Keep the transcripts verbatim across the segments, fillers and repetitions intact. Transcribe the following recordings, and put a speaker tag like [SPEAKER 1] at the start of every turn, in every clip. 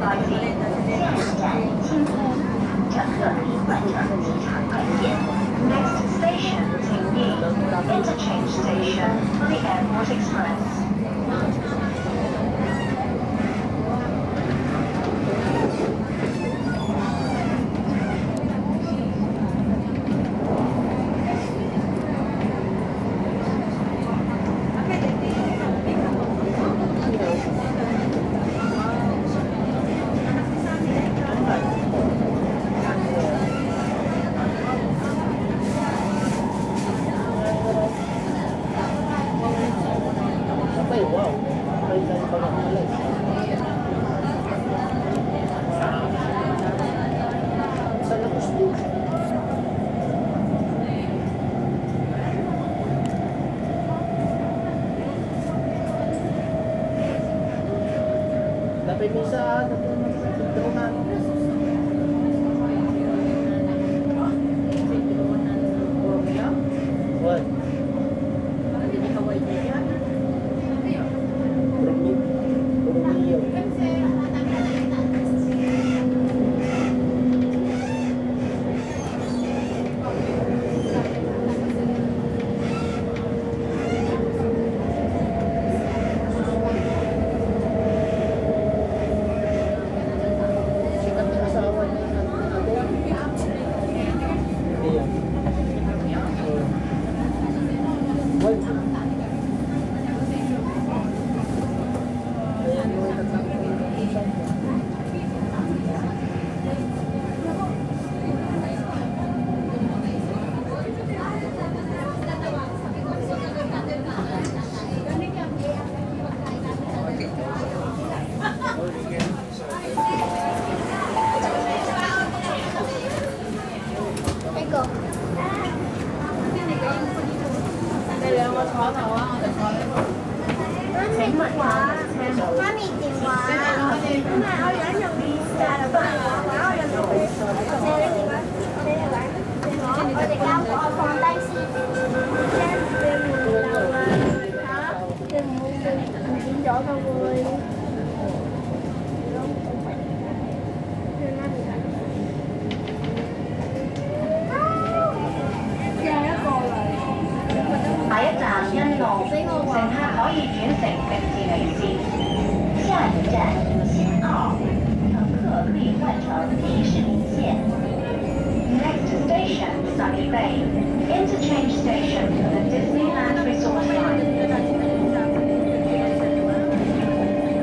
[SPEAKER 1] 好意思，下一站清空，乘客已换乘机场快线。Next station 请义 Interchange Station for the Airport Express.
[SPEAKER 2] Dapat bisa turunan. What? Sikat ng asawa ni ate. Hindi yan. What? Ayan yung tatlong isang.
[SPEAKER 3] Má mì điện thoại. Má mì điện thoại. Nhưng mà ôi dẫn dùng đi ra là bạn bảo là dùng đi. Đây là gì bạn? Đây là bạn. Ở đây cao của phòng tay xì. Trên bên mình là hả? Trên mình mình chỗ đâu rồi.
[SPEAKER 1] 下一站欣路，乘客可以轉乘迪士尼線。下一站新奧，乘客可以換乘迪士尼線。Next station Sunny Bay, Interchange Station for the Disneyland Resort Line.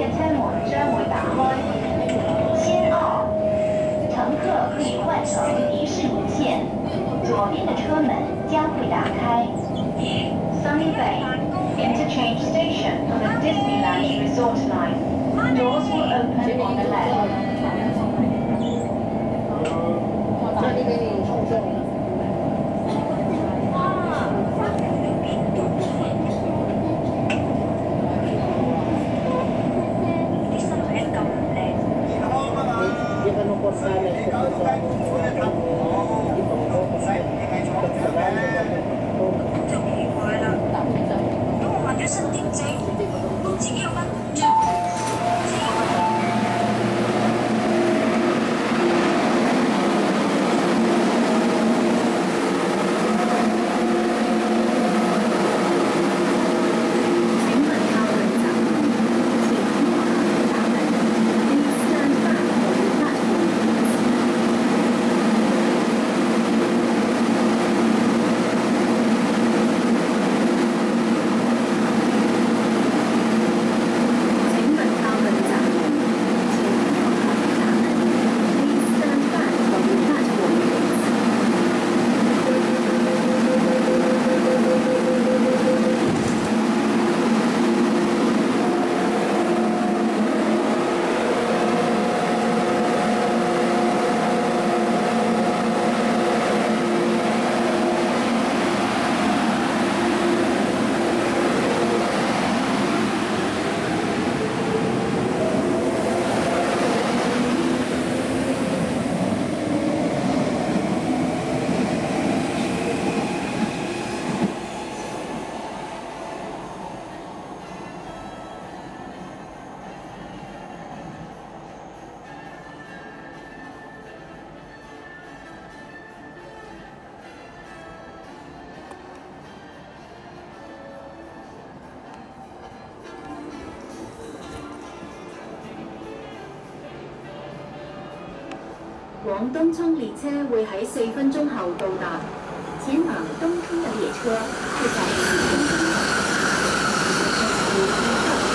[SPEAKER 1] 車門將會打開。先澳，乘客可以換乘迪士尼線，左邊的車門將會打開。Sunny Bay, interchange station on the Disneyland Resort line. Doors will open on the left.
[SPEAKER 2] 这里给你送送。Dia kan nombor sana itu
[SPEAKER 4] 往東涌列車會喺四分鐘後到達，前往東涌嘅列車會在十分鐘後。